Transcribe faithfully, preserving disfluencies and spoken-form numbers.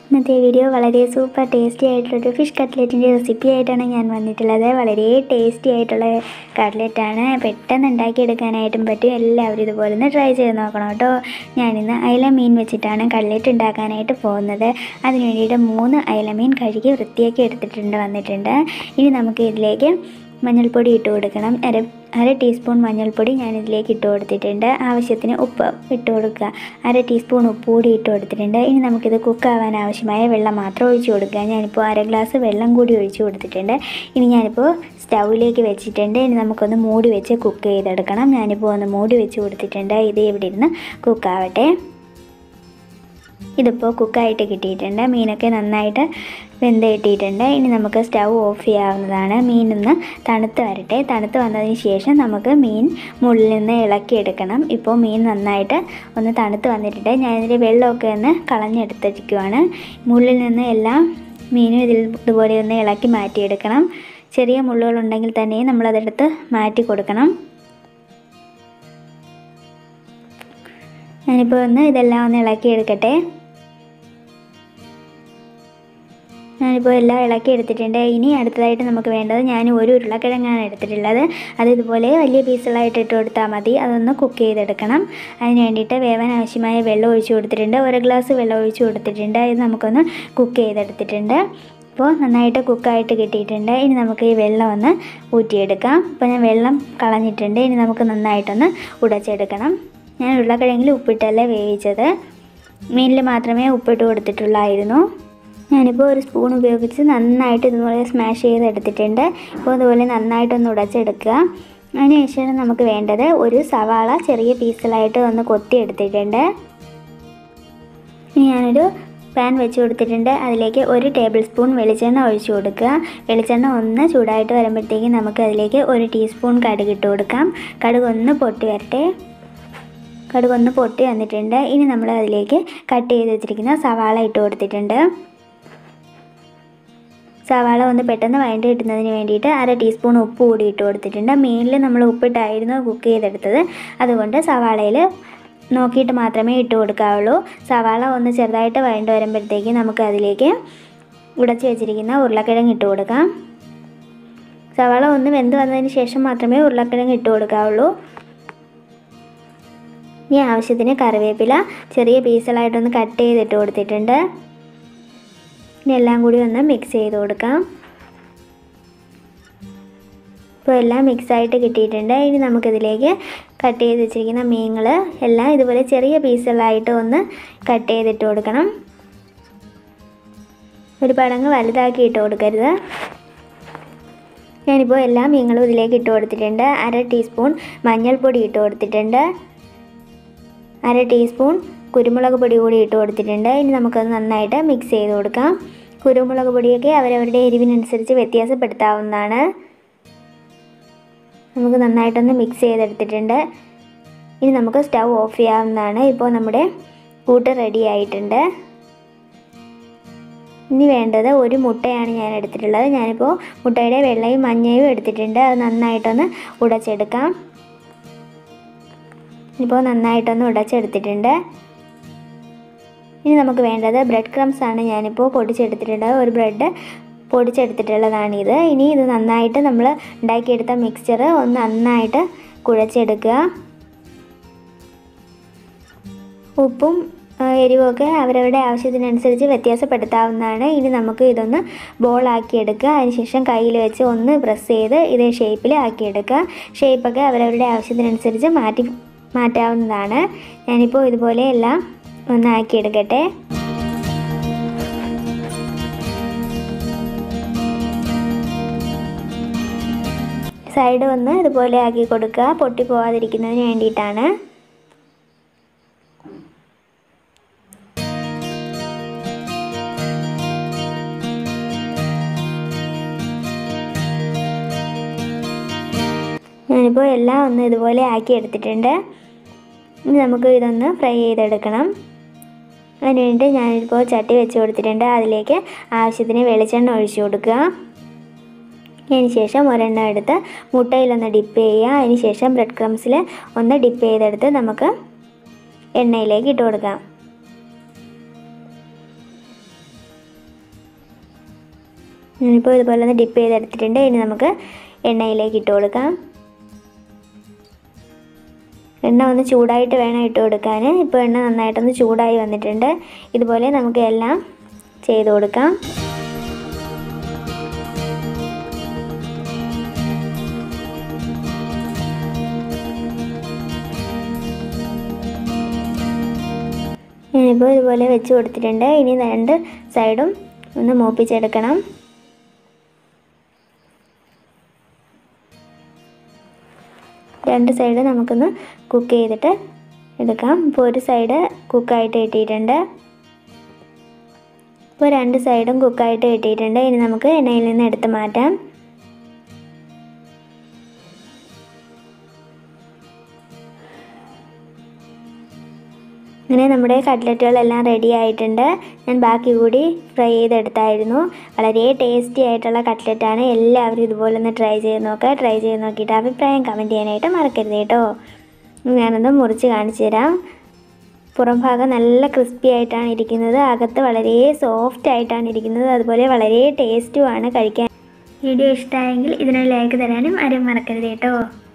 ഇന്നത്തെ വീഡിയോ വളരെ super tasty ആയിട്ടുള്ളൊരു ഫിഷ് കട്ട്ലറ്റിൻ്റെ റെസിപ്പി ആയിട്ടാണ് ഞാൻ വന്നിട്ടുള്ളത്. വളരെ ടേസ്റ്റി ആയിട്ടുള്ള കട്ട്ലറ്റാണ്, പെട്ടെന്ന് ഉണ്ടാക്കിയെടുക്കാനായിട്ടും പറ്റും. എല്ലാവരും ഇതുപോലെ ഒന്ന് ട്രൈ ചെയ്ത് നോക്കണം കേട്ടോ. ഞാനിന്ന് അയല മീൻ വെച്ചിട്ടാണ് കട്ട്ലറ്റ് ഉണ്ടാക്കാനായിട്ട് പോകുന്നത്. അതിന് വേണ്ടിയിട്ട് മൂന്ന് അയല മീൻ കഴുകി വൃത്തിയാക്കി എടുത്തിട്ടുണ്ട് വന്നിട്ടുണ്ട്. ഇനി നമുക്ക് ഇതിലേക്ക് മഞ്ഞൾപ്പൊടി ഇട്ട് കൊടുക്കണം. അര അര ടീസ്പൂൺ മഞ്ഞൾപ്പൊടി ഞാനിതിലേക്ക് ഇട്ട് കൊടുത്തിട്ടുണ്ട്. ആവശ്യത്തിന് ഉപ്പ് ഇട്ട് കൊടുക്കുക. അര ടീസ്പൂൺ ഉപ്പ് കൂടി ഇട്ട് കൊടുത്തിട്ടുണ്ട്. ഇനി നമുക്കിത് കുക്കാവാൻ ആവശ്യമായ വെള്ളം മാത്രം ഒഴിച്ച് കൊടുക്കുക. ഞാനിപ്പോൾ അര ഗ്ലാസ് വെള്ളം കൂടി ഒഴിച്ച് കൊടുത്തിട്ടുണ്ട്. ഇനി ഞാനിപ്പോൾ സ്റ്റൗവിലേക്ക് വെച്ചിട്ടുണ്ട്. ഇനി നമുക്കൊന്ന് മൂടി വെച്ച് കുക്ക് ചെയ്തെടുക്കണം. ഞാനിപ്പോൾ ഒന്ന് മൂടി വെച്ച് കൊടുത്തിട്ടുണ്ട്. ഇത് ഇവിടെ ഇരുന്ന് കുക്കാവട്ടെ. ഇതിപ്പോൾ കുക്കായിട്ട് കിട്ടിയിട്ടുണ്ട്. മീനൊക്കെ നന്നായിട്ട് വെന്ത് കിട്ടിയിട്ടുണ്ട്. ഇനി നമുക്ക് സ്റ്റൗ ഓഫ് ചെയ്യാവുന്നതാണ്. മീനൊന്ന് തണുത്ത് വരട്ടെ. തണുത്ത് വന്നതിന് ശേഷം നമുക്ക് മീൻ മുള്ളിൽ നിന്ന് ഇളക്കിയെടുക്കണം. ഇപ്പോൾ മീൻ നന്നായിട്ട് ഒന്ന് തണുത്ത് വന്നിട്ടുണ്ട്. ഞാനിതിൽ വെള്ളമൊക്കെ ഒന്ന് കളഞ്ഞെടുത്തിരിക്കുവാണ്. മുള്ളിൽ നിന്ന് എല്ലാം മീനും ഇതിൽ ഇതുപോലെ ഒന്ന് ഇളക്കി മാറ്റിയെടുക്കണം. ചെറിയ മുള്ളുകളുണ്ടെങ്കിൽ തന്നെ നമ്മളതെടുത്ത് മാറ്റി കൊടുക്കണം. ഞാനിപ്പോൾ ഒന്ന് ഇതെല്ലാം ഒന്ന് ഇളക്കിയെടുക്കട്ടെ. ഞാനിപ്പോൾ എല്ലാം ഇളക്കി എടുത്തിട്ടുണ്ട്. ഇനി അടുത്തതായിട്ട് നമുക്ക് വേണ്ടത്, ഞാൻ ഒരു ഉരുളക്കിഴങ്ങാണ് എടുത്തിട്ടുള്ളത്. അത് ഇതുപോലെ വലിയ പീസുകളായിട്ട് ഇട്ട് കൊടുത്താൽ മതി. അതൊന്ന് കുക്ക് ചെയ്തെടുക്കണം. അതിന് വേണ്ടിയിട്ട് വേവാൻ ആവശ്യമായ വെള്ളം ഒഴിച്ച് കൊടുത്തിട്ടുണ്ട്. ഒരു ഗ്ലാസ് വെള്ളം ഒഴിച്ച് കൊടുത്തിട്ടുണ്ട്. ഇത് നമുക്കൊന്ന് കുക്ക് ചെയ്തെടുത്തിട്ടുണ്ട്. ഇപ്പോൾ നന്നായിട്ട് കുക്കായിട്ട് കിട്ടിയിട്ടുണ്ട്. ഇനി നമുക്ക് ഈ വെള്ളം ഒന്ന് ഊറ്റിയെടുക്കാം. ഇപ്പോൾ ഞാൻ വെള്ളം കളഞ്ഞിട്ടുണ്ട്. ഇനി നമുക്ക് നന്നായിട്ടൊന്ന് ഉടച്ചെടുക്കണം. ഞാൻ ഉരുളക്കിഴങ്ങിൽ ഉപ്പിട്ടല്ല വേവിച്ചത്, മീനിൽ മാത്രമേ ഉപ്പിട്ട് കൊടുത്തിട്ടുള്ളായിരുന്നു. ഞാനിപ്പോൾ ഒരു സ്പൂൺ ഉപയോഗിച്ച് നന്നായിട്ട് ഇതുപോലെ സ്മാഷ് ചെയ്തെടുത്തിട്ടുണ്ട്. ഇപ്പോൾ ഇതുപോലെ നന്നായിട്ടൊന്ന് ഉടച്ചെടുക്കുക. അതിനുശേഷം നമുക്ക് വേണ്ടത് ഒരു സവാള ചെറിയ പീസുകളായിട്ട് ഒന്ന് കൊത്തി എടുത്തിട്ടുണ്ട്. ഇനി ഞാനൊരു പാൻ വെച്ച് കൊടുത്തിട്ടുണ്ട്. അതിലേക്ക് ഒരു ടേബിൾ സ്പൂൺ വെളിച്ചെണ്ണ ഒഴിച്ചു കൊടുക്കുക. വെളിച്ചെണ്ണ ഒന്ന് ചൂടായിട്ട് വരുമ്പോഴത്തേക്കും നമുക്ക് അതിലേക്ക് ഒരു ടീസ്പൂൺ കടുക് ഇട്ട് കൊടുക്കാം. കടുക് ഒന്ന് പൊട്ടി വരട്ടെ. കടുക് ഒന്ന് പൊട്ടി വന്നിട്ടുണ്ട്. ഇനി നമ്മൾ അതിലേക്ക് കട്ട് ചെയ്ത് വെച്ചിരിക്കുന്ന സവാള ഇട്ട് കൊടുത്തിട്ടുണ്ട്. സവാള ഒന്ന് പെട്ടെന്ന് വഴണ്ട് കിട്ടുന്നതിന് വേണ്ടിയിട്ട് അര ടീസ്പൂൺ ഉപ്പ് കൂടി ഇട്ട് കൊടുത്തിട്ടുണ്ട്. മീനിൽ നമ്മൾ ഉപ്പിട്ടായിരുന്നു കുക്ക് ചെയ്തെടുത്തത്. അതുകൊണ്ട് സവാളയിൽ നോക്കിയിട്ട് മാത്രമേ ഇട്ട് കൊടുക്കാവുള്ളൂ. സവാള ഒന്ന് ചെറുതായിട്ട് വഴണ്ട് വരുമ്പോഴത്തേക്ക് നമുക്ക് അതിലേക്ക് ഉടച്ച് വെച്ചിരിക്കുന്ന ഉരുളക്കിഴങ്ങ് ഇട്ട് കൊടുക്കാം. സവാള ഒന്ന് വെന്ത് വന്നതിന് ശേഷം മാത്രമേ ഉരുളക്കിഴങ്ങ് ഇട്ട് കൊടുക്കാവുള്ളൂ. ഈ ആവശ്യത്തിന് കറിവേപ്പില ചെറിയ പീസുകളായിട്ടൊന്ന് കട്ട് ചെയ്തിട്ട് കൊടുത്തിട്ടുണ്ട്. ഇനി എല്ലാം കൂടി ഒന്ന് മിക്സ് ചെയ്ത് കൊടുക്കാം. ഇപ്പോൾ എല്ലാം മിക്സായിട്ട് കിട്ടിയിട്ടുണ്ട്. ഇനി നമുക്കിതിലേക്ക് കട്ട് ചെയ്ത് വെച്ചിരിക്കുന്ന മീനുകൾ എല്ലാം ഇതുപോലെ ചെറിയ പീസുകളായിട്ട് ഒന്ന് കട്ട് ചെയ്തിട്ട് കൊടുക്കണം. ഒരു പടങ്ങ് വലുതാക്കി ഇട്ട് കൊടുക്കരുത്. ഞാനിപ്പോൾ എല്ലാ മീനുകളും ഇതിലേക്ക് ഇട്ട് കൊടുത്തിട്ടുണ്ട്. അര ടീസ്പൂൺ മഞ്ഞൾപ്പൊടി ഇട്ട് കൊടുത്തിട്ടുണ്ട്. അര ടീസ്പൂൺ കുരുമുളക് പൊടി കൂടി ഇട്ട് കൊടുത്തിട്ടുണ്ട്. ഇനി നമുക്കത് നന്നായിട്ട് മിക്സ് ചെയ്ത് കൊടുക്കാം. കുരുമുളക് പൊടിയൊക്കെ അവരവരുടെ എരിവിനനുസരിച്ച് വ്യത്യാസപ്പെടുത്താവുന്നതാണ്. നമുക്ക് നന്നായിട്ടൊന്ന് മിക്സ് ചെയ്തെടുത്തിട്ടുണ്ട്. ഇനി നമുക്ക് സ്റ്റൗ ഓഫ് ചെയ്യാവുന്നതാണ്. ഇപ്പോൾ നമ്മുടെ കൂട്ട് റെഡി ആയിട്ടുണ്ട്. ഇനി വേണ്ടത് ഒരു മുട്ടയാണ് ഞാൻ എടുത്തിട്ടുള്ളത്. ഞാനിപ്പോൾ മുട്ടയുടെ വെള്ളയും മഞ്ഞയും എടുത്തിട്ടുണ്ട്. അത് നന്നായിട്ടൊന്ന് ഉടച്ചെടുക്കാം. ഇപ്പോൾ നന്നായിട്ടൊന്ന് ഉടച്ചെടുത്തിട്ടുണ്ട്. ഇനി നമുക്ക് വേണ്ടത് ബ്രെഡ് ക്രംസ് ആണ്. ഞാനിപ്പോൾ പൊടിച്ചെടുത്തിട്ടുള്ളത്. ഒരു ബ്രെഡ് പൊടിച്ചെടുത്തിട്ടുള്ളതാണിത്. ഇനി ഇത് നന്നായിട്ട് നമ്മൾ ഉണ്ടാക്കിയെടുത്ത മിക്സ്ചർ ഒന്ന് നന്നായിട്ട് കുഴച്ചെടുക്കുക. ഉപ്പും എരിവൊക്കെ അവരവരുടെ ആവശ്യത്തിനനുസരിച്ച് വ്യത്യാസപ്പെടുത്താവുന്നതാണ്. ഇനി നമുക്ക് ഇതൊന്ന് ബോളാക്കിയെടുക്കുക. അതിനുശേഷം കയ്യിൽ വെച്ച് ഒന്ന് പ്രസ് ചെയ്ത് ഇതേ ഷേപ്പിൽ ആക്കിയെടുക്കുക. ഷേപ്പൊക്കെ അവരവരുടെ ആവശ്യത്തിനനുസരിച്ച് മാറ്റി മാറ്റാവുന്നതാണ്. ഞാനിപ്പോൾ ഇതുപോലെ എല്ലാം ഒന്ന് ആക്കിയെടുക്കട്ടെ. സൈഡ് ഒന്ന് ഇതുപോലെ ആക്കി കൊടുക്കുക, പൊട്ടി പോവാതിരിക്കുന്നതിന് വേണ്ടിയിട്ടാണ്. ഞാനിപ്പോൾ എല്ലാം ഒന്ന് ഇതുപോലെ ആക്കി എടുത്തിട്ടുണ്ട്. ഇനി നമുക്ക് ഇതൊന്ന് ഫ്രൈ ചെയ്തെടുക്കണം. അതിന് വേണ്ടി ഞാനിപ്പോൾ ചട്ടി വെച്ച് കൊടുത്തിട്ടുണ്ട്. അതിലേക്ക് ആവശ്യത്തിന് വെളിച്ചെണ്ണ ഒഴിച്ചു കൊടുക്കുക. അതിന് ശേഷം ഒരെണ്ണം എടുത്ത് മുട്ടയിലൊന്ന് ഡിപ്പ് ചെയ്യുക. അതിന് ശേഷം ബ്രെഡ് ക്രംസിൽ ഒന്ന് ഡിപ്പ് ചെയ്തെടുത്ത് നമുക്ക് എണ്ണയിലേക്ക് ഇട്ട് കൊടുക്കാം. ഞാനിപ്പോൾ ഇതുപോലെ ഒന്ന് ഡിപ്പ് ചെയ്തെടുത്തിട്ടുണ്ട്. ഇനി നമുക്ക് എണ്ണയിലേക്ക് ഇട്ട് കൊടുക്കാം. എണ്ണ ഒന്ന് ചൂടായിട്ട് വേണം ഇട്ട് കൊടുക്കാൻ. ഇപ്പോൾ എണ്ണ നന്നായിട്ടൊന്ന് ചൂടായി വന്നിട്ടുണ്ട്. ഇതുപോലെ നമുക്ക് എല്ലാം ചെയ്ത് കൊടുക്കാം. ഞാനിപ്പോൾ ഇതുപോലെ വെച്ച് കൊടുത്തിട്ടുണ്ട്. ഇനി രണ്ട് സൈഡും ഒന്ന് മൂപ്പിച്ചെടുക്കണം. രണ്ട് സൈഡ് നമുക്കൊന്ന് കുക്ക് ചെയ്തിട്ട് എടുക്കാം. ഇപ്പോൾ ഒരു സൈഡ് കുക്കായിട്ട് കിട്ടിയിട്ടുണ്ട്. ഇപ്പോൾ രണ്ട് സൈഡും കുക്കായിട്ട് കിട്ടിയിട്ടുണ്ട്. ഇനി നമുക്ക് എണ്ണയിൽ നിന്ന് എടുത്ത് മാറ്റാം. അങ്ങനെ നമ്മുടെ കട്ട്ലറ്റുകളെല്ലാം റെഡി ആയിട്ടുണ്ട്. ഞാൻ ബാക്കി കൂടി ഫ്രൈ ചെയ്തെടുത്തായിരുന്നു. വളരെ ടേസ്റ്റി ആയിട്ടുള്ള കട്ട്ലറ്റാണ്. എല്ലാവരും ഇതുപോലെ ഒന്ന് ട്രൈ ചെയ്ത് നോക്കുക. ട്രൈ ചെയ്ത് നോക്കിയിട്ട് അഭിപ്രായം കമൻറ്റ് ചെയ്യാനായിട്ട് മറക്കരുത് കേട്ടോ. ഞാനൊന്ന് മുറിച്ച് കാണിച്ചു തരാം. പുറം ഭാഗം നല്ല ക്രിസ്പി ആയിട്ടാണ് ഇരിക്കുന്നത്. അകത്ത് വളരെ സോഫ്റ്റ് ആയിട്ടാണ് ഇരിക്കുന്നത്. അതുപോലെ വളരെ ടേസ്റ്റുമാണ് കഴിക്കാൻ. വീഡിയോ ഇഷ്ടമായെങ്കിൽ ഇതിനൊരു ലൈക്ക് തരാനും ആരും മറക്കരുത് കേട്ടോ.